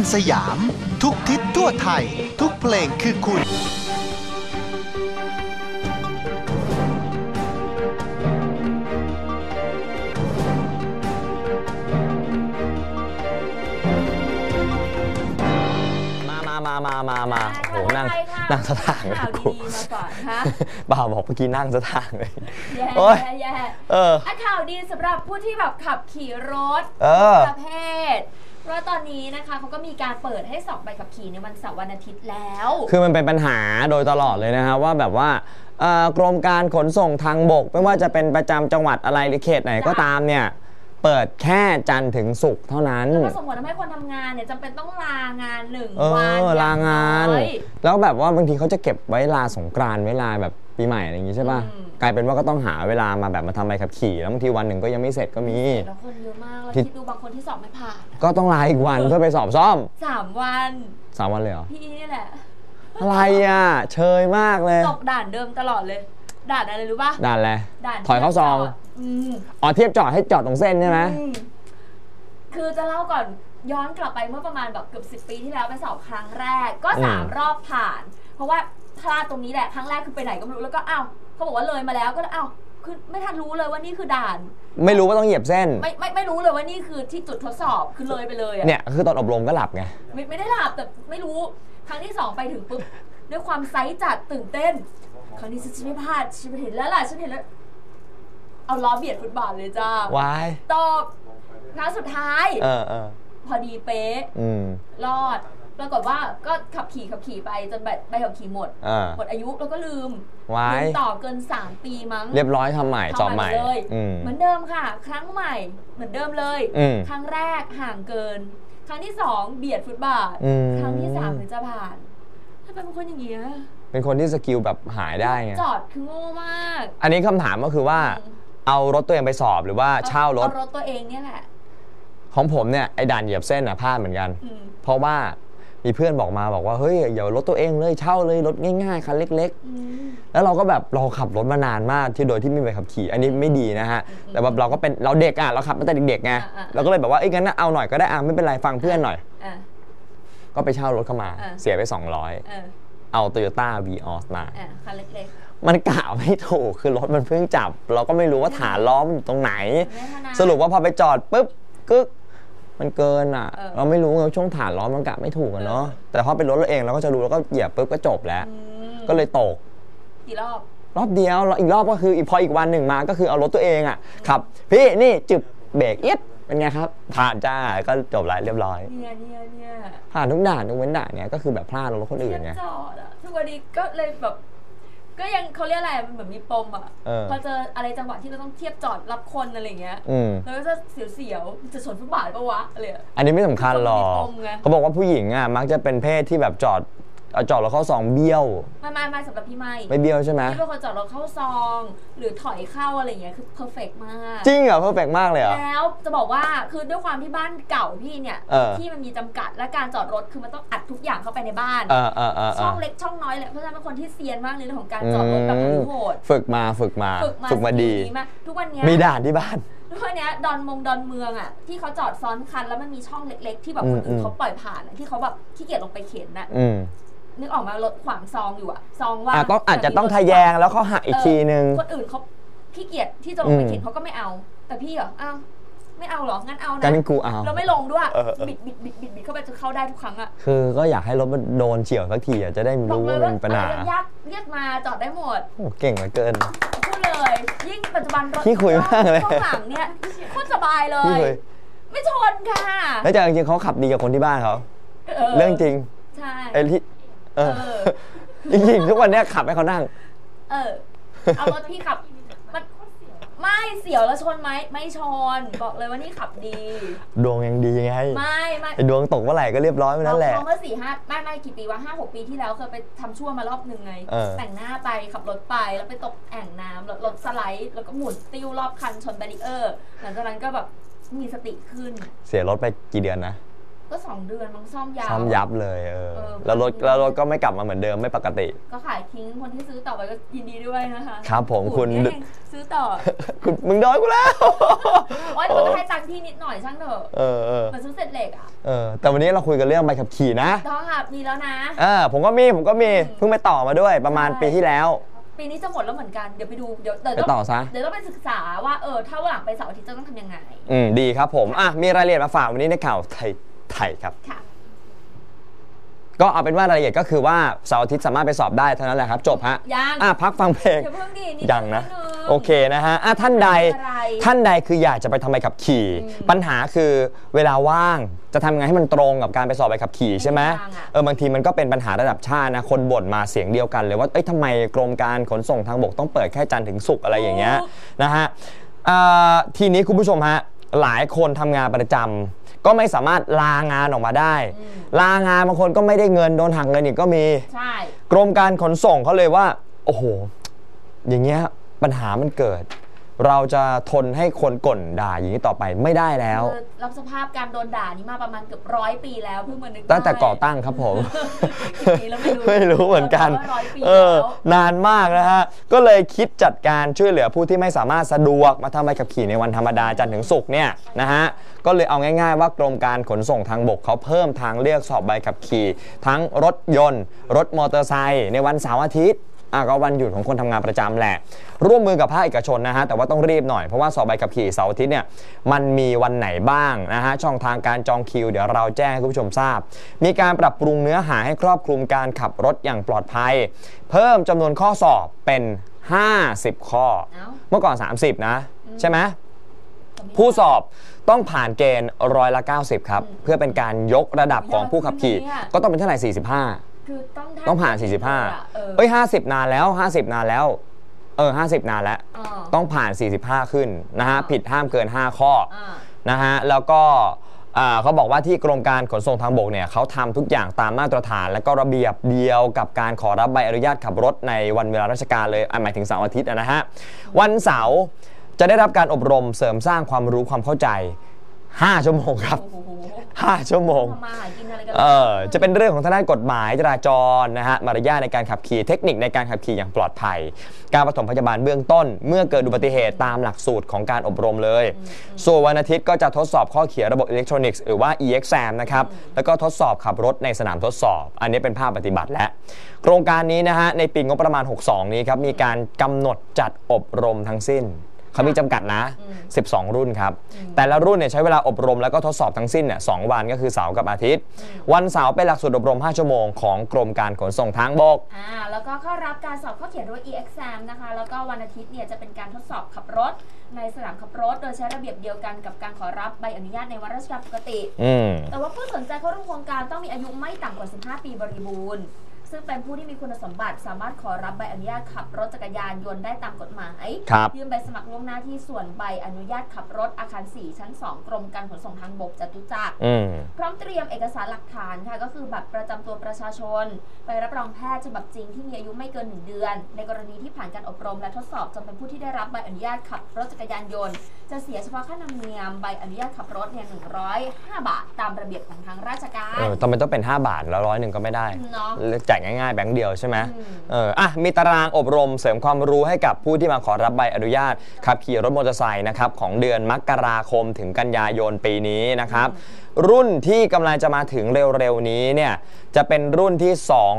สยามทุกทิศทั่วไทยทุกเพลงคือคุณมาโหนั่งสถานเลยกูบ่าวบอกเมื่อกี้นั่งสถานเลยโอ้ยข่าวดีสำหรับผู้ที่แบบขับขี่รถประเภทเพราะตอนนี้นะคะเขาก็มีการเปิดให้สอบใบขับขี่ในวันเสาร์วันอาทิตย์แล้วคือมันเป็นปัญหาโดยตลอดเลยนะฮะว่าแบบว่ากรมการขนส่งทางบกไม่ว่าจะเป็นประจำจังหวัดอะไรหรือเขตไหนก็ตามเนี่ยเปิดแค่จันทร์ถึงศุกร์เท่านั้นแล้วส่งผลทำให้คนทำงานเนี่ยจำเป็นต้องลางาน1 วันลางานแล้วแบบว่าบางทีเขาจะเก็บไว้ลาสงกรานต์ไว้ลาแบบปีใหม่อะไรอย่างงี้ใช่ป่ะกลายเป็นว่าก็ต้องหาเวลามาแบบมาทำใบขับขี่แล้วบางทีวันหนึ่งก็ยังไม่เสร็จก็มีแล้วคนเยอะมากแล้วคิดดูบางคนที่สอบไม่ผ่านก็ต้องลาอีกวันเพื่อไปสอบซ่อม 3 วัน 3 วันเลยเหรอพี่นี่แหละอะไรอ่ะเชยมากเลยตกด่านเดิมตลอดเลยด่านอะไรรู้ป่ะด่านอะไรถอยเข้าซองเทียบจอดให้จอดตรงเส้นใช่ไหมคือจะเล่าก่อนย้อนกลับไปเมื่อประมาณแบบเกือบ10 ปีที่แล้วไปสอบครั้งแรกก็3 รอบผ่านเพราะว่าพลาดตรงนี้แหละครั้งแรกคือไปไหนก็ไม่รู้แล้วก็เขาบอกว่าเลยมาแล้วก็คือไม่ทันรู้เลยว่านี่คือด่านไม่รู้ว่าต้องเหยียบเส้นไม่รู้เลยว่านี่คือที่จุดทดสอบคือเลยไปเลยเนี่ยคือตอนอบรมก็หลับไงไม่ได้หลับแต่ไม่รู้ครั้งที่2ไปถึงปุ๊บด้วยความไซส์จัดตื่นเต้นครั้งนี้ฉันไม่พลาดฉันเห็นแล้วล่ะฉันเห็นแล้วเอาล้อเบียดฟุตบาทเลยจ้าวายตบครั้งสุดท้ายพอดีเป๊ะรอดปรากฏว่าก็ขับขี่ไปจนใบขับขี่หมดอายุแล้วก็ลืมต่อเกิน3 ปีมั้งเรียบร้อยทำใหม่สอบใหม่เลยเหมือนเดิมค่ะครั้งใหม่เหมือนเดิมเลยครั้งแรกห่างเกินครั้งที่2เบียดฟุตบาทครั้งที่3ถึงจะผ่านทำไมเป็นคนอย่างเงี้ยเป็นคนที่สกิลแบบหายได้ไงจอดคือโง่มากอันนี้คำถามก็คือว่าเอารถตัวเองไปสอบหรือว่าเช่ารถเอารถตัวเองเนี่ยแหละของผมเนี่ยไอ้ด่านเหยียบเส้นพลาดเหมือนกันเพราะว่ามีเพื่อนบอกว่าเฮ้ยอย่ารถตัวเองเลยเช่าเลยรถง่ายๆคันเล็กๆแล้วเราก็แบบเราขับรถมานานมากที่โดยที่ไม่ไปขับขี่อันนี้ไม่ดีนะฮะแต่แบบเราก็เป็นเราเด็กเราขับตั้งแต่เด็กๆไงเราก็เลยแบบว่างั้นเอาหน่อยก็ได้ไม่เป็นไรฟังเพื่อนหน่อยก็ไปเช่ารถเข้ามาเสียไป200เอา Toyota Vios มาคันเล็กมันกะไม่ถูกคือรถมันเพิ่งจับเราก็ไม่รู้ว่าฐานล้อมอยู่ตรงไหนสรุปว่าพอไปจอดปุ๊บกึ๊กมันเกินเราไม่รู้ไงช่วงฐานล้อมันกะไม่ถูกเนาะแต่พอเป็นรถเราเองเราก็จะรู้แล้วก็เหยียบปุ๊บก็จบแล้วก็เลยตกกี่รอบเดียวอีกรอบก็คือพออีกวันหนึ่งมาก็คือเอารถตัวเองครับพี่นี่จึบเบรกเอี๊ยดเป็นไงครับผ่านจ้าก็จบแล้วเรียบร้อยเนี่ยผ่านทุกด่านทุกเว้นด่านเนี่ยก็คือแบบพลาดรถคนอื่นไงจอดทุกวันนี้ก็เลยแบบก็ยังเขาเรียกอะไรมันเหมือนมีปมพอเจออะไรจังหวะที่เราต้องเทียบจอดรับคนอะไรเงี้ยแล้วก็จะเสียวๆจะชนฟุตบาทปะวะอะไรอันนี้ไม่สำคัญหรอกเขาบอกว่าผู้หญิงมักจะเป็นเพศที่แบบจอดแล้วเข้าซองเบี้ยวไม่สำหรับพี่ไม่เบี้ยวใช่ไหมพี่เป็นคนจอดแล้วเข้าซองหรือถอยเข้าอะไรเงี้ยคือเพอร์เฟกต์มากจริงเหรอเพอร์เฟกต์มากเลยเหรอแล้วจะบอกว่าคือด้วยความที่บ้านเก่าพี่เนี่ยที่มันมีจำกัดและการจอดรถคือมันต้องอัดทุกอย่างเข้าไปในบ้านช่องเล็กช่องน้อยเลยเพราะฉะนั้นเป็นคนที่เซียนมากในเรื่องของการจอดรถแบบโหดฝึกมาดีทุกวันนี้มีด่านที่บ้านทุกวันนี้ดอนเมืองที่เขาจอดซ้อนคันแล้วมันมีช่องเล็กๆที่แบบคนอื่นเขาปล่อยผ่านที่เขาแบบขี้เกียจลงไปเข็นนึกออกมารถขวางซองอยู่ซองว่างต้องอาจจะต้องทะแยงแล้วเขาหักอีกทีนึงคนอื่นเขาขี้เกียจที่จะลงไปเข็นเขาก็ไม่เอาแต่พี่ไม่เอาหรองั้นเอานะงั้นกูเอาเราไม่ลงด้วยบิดเข้าไปจะเข้าได้ทุกครั้งคือก็อยากให้รถมันโดนเฉี่ยวสักทีจะได้รู้ว่ามันปัญหาเรียกมาจอดได้หมดโอ้เก่งเหลือเกินพูดเลยยิ่งปัจจุบันรถที่คุยมากเลยข้างหลังเนี่ยโคตรสบายเลยไม่ชนค่ะแล้วจริงๆเขาขับดีกับคนที่บ้านเขาเรื่องจริงใช่ไอ้ที่จริงๆทุกวันนี้ขับให้เขานั่งเอารถพี่ขับมันไม่เสียวแล้วชนไหมไม่ชนบอกเลยว่านี่ขับดีดวงยังดีไงไม่ไอ้ดวงตกเมื่อไหร่ก็เรียบร้อยไปนั่นแหละเมื่อ4-5ไม่กี่ปีวะ5-6 ปีที่แล้วเคยไปทำชั่วมารอบนึงไงแต่งหน้าไปขับรถไปแล้วไปตกแอ่งน้ำรถสไลด์แล้วก็หมุนติ้วรอบคันชนแบรีเออร์หลังจากนั้นก็แบบมีสติขึ้นเสียรถไปกี่เดือนนะก็2 เดือนมันซ่อมยาวซ่อมยับเลยแล้วรถก็ไม่กลับมาเหมือนเดิมไม่ปกติก็ขายทิ้งคนที่ซื้อต่อไปก็ยินดีด้วยนะคะครับผมคุณซื้อต่อคุณมึงโดนกูแล้วโอ๊ยมันก็ให้ตังค์ที่นิดหน่อยช่างเถอะเหมือนซื้อเศษเหล็กอ่ะแต่วันนี้เราคุยกันเรื่องใบขับขี่นะต้องค่ะมีแล้วนะผมก็มีเพิ่งไปต่อมาด้วยประมาณปีที่แล้วปีนี้จะหมดแล้วเหมือนกันเดี๋ยวไปดูเดี๋ยวไปต่อซะเดี๋ยวต้องไปศึกษาว่าถ้าวันหลังไปเสาร์อาทิตย์จะต้องทำยังไงดีครับผมมีรายละเอียดมาฝากวันนี้ในข่าวไทยครับก็เอาเป็นว่ารายละเอียดก็คือว่าเสาร์อาทิตย์สามารถไปสอบได้เท่านั้นแหละครับจบฮะยังพักฟังเพลงยังนะโอเคนะฮะท่านใดคืออยากจะไปทำใบขับขี่ปัญหาคือเวลาว่างจะทำไงให้มันตรงกับการไปสอบใบขับขี่ใช่ไหมบางทีมันก็เป็นปัญหาระดับชาตินะคนบ่นมาเสียงเดียวกันเลยว่าทำไมกรมการขนส่งทางบกต้องเปิดแค่จันทร์ถึงศุกร์อะไรอย่างเงี้ยนะฮะทีนี้คุณผู้ชมฮะหลายคนทำงานประจำก็ไม่สามารถลางานออกมาได้ลางานบางคนก็ไม่ได้เงินโดนหักเงินอีกก็มีใช่กรมการขนส่งเขาเลยว่าโอ้โหอย่างเงี้ยปัญหามันเกิดเราจะทนให้คนก่นด่าอย่างนี้ต่อไปไม่ได้แล้วรับสภาพการโดนด่านี้มาประมาณเกือบ100 ปีแล้วเพิ่งมานึกตั้งแต่ก่อตั้งครับผมไม่รู้เหมือนกันนานมากนะฮะก็เลยคิดจัดการช่วยเหลือผู้ที่ไม่สามารถสะดวกมาทำใบขับขี่ในวันธรรมดาจันทร์ถึงศุกร์เนี่ยนะฮะก็เลยเอาง่ายๆว่ากรมการขนส่งทางบกเขาเพิ่มทางเลือกสอบใบขับขี่ทั้งรถยนต์รถมอเตอร์ไซค์ในวันเสาร์อาทิตย์ก็วันหยุดของคนทำงานประจำแหละร่วมมือกับภาคเอกชนนะฮะแต่ว่าต้องรีบหน่อยเพราะว่าสอบใบขับขี่เสาร์อาทิตย์เนี่ยมันมีวันไหนบ้างนะฮะช่องทางการจองคิวเดี๋ยวเราแจ้งให้คุณผู้ชมทราบมีการปรับปรุงเนื้อหาให้ครอบคลุมการขับรถอย่างปลอดภัยเพิ่มจำนวนข้อสอบเป็น50 ข้อเมื่อก่อน30นะใช่ไหมผู้สอบต้องผ่านเกณฑ์90%ครับเพื่อเป็นการยกระดับของผู้ขับขี่ก็ต้องเป็นเท่าไหร่45ต้องผ่าน45 50นานแล้ว50นานแล้ว50นานแล้วต้องผ่าน45ขึ้นนะฮะผิดห้ามเกิน5ข้อนะฮะแล้วก็เขาบอกว่าที่กรมการขนส่งทางบกเนี่ยเขาทำทุกอย่างตามมาตรฐานและก็ระเบียบเดียวกับการขอรับใบอนุญาตขับรถในวันเวลาราชการเลยหมายถึงเสาร์อาทิตย์นะฮะวันเสาร์จะได้รับการอบรมเสริมสร้างความรู้ความเข้าใจ5 ชั่วโมงครับ5 ชั่วโมงจะเป็นเรื่องของทางด้านกฎหมายจราจรนะฮะมารยาทในการขับขี่เทคนิคในการขับขี่อย่างปลอดภัยการปฐมพยาบาลเบื้องต้นเมื่อเกิดอุบัติเหตุตามหลักสูตรของการอบรมเลยส่วนวันอาทิตย์ก็จะทดสอบข้อเขียนระบบอิเล็กทรอนิกส์หรือว่า e-exam นะครับแล้วก็ทดสอบขับรถในสนามทดสอบอันนี้เป็นภาคปฏิบัติและโครงการนี้นะฮะในปีงบประมาณ62นี้ครับมีการกำหนดจัดอบรมทั้งสิ้นเขามีจำกัดนะ12 รุ่นครับแต่ละรุ่นเนี่ยใช้เวลาอบรมแล้วก็ทดสอบทั้งสิ้นเนี่ย2 วันก็คือเสาร์กับอาทิตย์วันเสาร์เป็นหลักสูตรอบรม5 ชั่วโมงของกรมการขนส่งทางบกแล้วก็เข้ารับการสอบข้อเขียนด้วย e-exam นะคะแล้วก็วันอาทิตย์เนี่ยจะเป็นการทดสอบขับรถในสนามขับรถโดยใช้ระเบียบเดียวกันกับการขอรับใบอนุญาตในวันราชการปกติแต่ว่าผู้สนใจเข้าร่วมโครงการต้องมีอายุไม่ต่ำกว่า15 ปีบริบูรณ์ซึ่งเป็นผู้ที่มีคุณสมบัติสามารถขอรับใบอนุญาตขับรถจักรยานยนต์ได้ตามกฎหมายยื่นใบสมัครล่วงหน้าที่ส่วนใบอนุญาตขับรถอาคาร4ชั้น2กรมการขนส่งทางบกจตุจักรพร้อมเตรียมเอกสารหลักฐานค่ะก็คือบัตรประจำตัวประชาชนใบรับรองแพทย์ฉบับจริงที่มีอายุไม่เกิน1 เดือนในกรณีที่ผ่านการอบรมและทดสอบจนเป็นผู้ที่ได้รับใบอนุญาตขับรถจักรยานยนต์จะเสียเฉพาะค่าธรรมเนียมใบอนุญาตขับรถเนี่ย105 บาทตามระเบียบของทางราชการทำไมต้องเป็น5 บาทแล้ว100ก็ไม่ได้จ่ายง่ายๆแบงค์เดียวใช่ไหมมีตารางอบรมเสริมความรู้ให้กับผู้ที่มาขอรับใบอนุญาตขับขี่รถมอเตอร์ไซค์นะครับของเดือนมกราคมถึงกันยายนปีนี้นะครับรุ่นที่กำลังจะมาถึงเร็วๆนี้เนี่ยจะเป็นรุ่นที่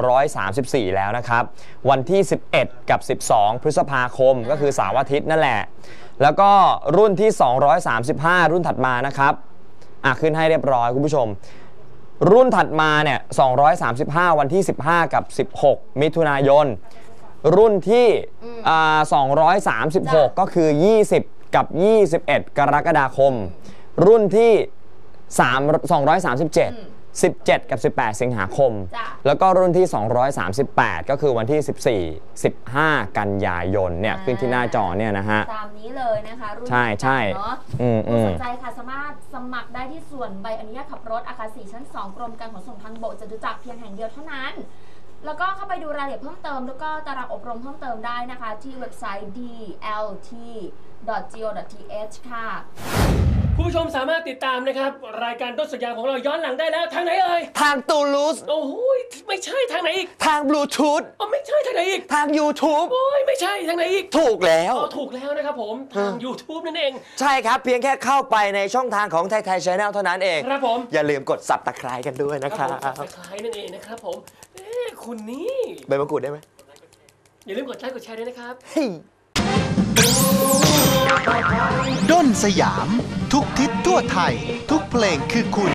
234แล้วนะครับวันที่11กับ12พฤษภาคมก็คือเสาร์อาทิตย์นั่นแหละแล้วก็รุ่นที่235รุ่นถัดมานะครับขึ้นให้เรียบร้อยคุณผู้ชมรุ่นถัดมาเนี่ย235วันที่15กับ16มิถุนายนรุ่นที่236ก็คือ20กับ21กรกฎาคมรุ่นที่237 17กับ18สิงหาคมแล้วก็รุ่นที่238ก็คือวันที่14 15กันยายนเนี่ยขึ้นที่หน้าจอเนี่ยนะฮะตามนี้เลยนะคะรุ่นใช่เนาะสนใจค่ะสามารถสมัครได้ที่ส่วนใบอนุญาตขับรถอาคาร4ชั้น2กรมการขนส่งทางบกจตุจักรเพียงแห่งเดียวเท่านั้นแล้วก็เข้าไปดูรายละเอียดเพิ่มเติมแล้วก็ตารางอบรมเพิ่มเติมได้นะคะที่เว็บไซต์ dlt.go.th ค่ะผู้ชมสามารถติดตามนะครับรายการต้นสัญญาของเราย้อนหลังได้แล้วทางไหนเอ่ยทางตูลูสโอ้โหไม่ใช่ทางไหนอีกทางบลูทูธอ๋อไม่ใช่ทางไหนอีกทาง YouTube โอ้ยไม่ใช่ทางไหนอีกถูกแล้วอ๋อถูกแล้วนะครับผมทาง YouTube นั่นเองใช่ครับเพียงแค่เข้าไปในช่องทางของไทยไทย Channel เท่านั้นเองครับผมอย่าลืมกด Subscribe กันด้วยนะคครัรับบ ผมคล้ายนั่นเองนะครับผมคุณนี่ใบมะกรูดได้ไหมอย่าลืมกดไลค์กดแชร์ด้วยนะครับเฮ้ยด้นสยาม ทุกทิศทั่วไทย ทุกเพลงคือคุณ